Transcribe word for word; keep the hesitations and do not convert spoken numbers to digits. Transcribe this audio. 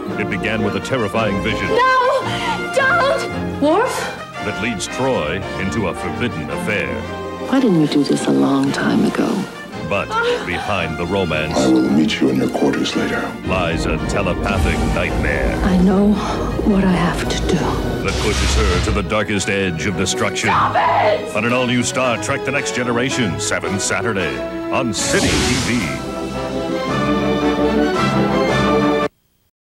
It began with a terrifying vision. No! Don't! Worf? That leads Troi into a forbidden affair. Why didn't we do this a long time ago? But behind the romance... I will meet you in your quarters later. ...lies a telepathic nightmare. I know what I have to do. That pushes her to the darkest edge of destruction. Stop it! On an all-new Star Trek The Next Generation, seventh Saturday, on City T V.